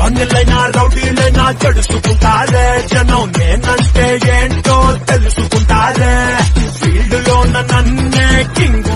డాన్లైనా రౌడీలైనా జడుచుకుంటారే, జనం నేనంటే ఏంటో తెలుసుకుంటారే, ఫీల్డ్ లో నన్నే కింగ్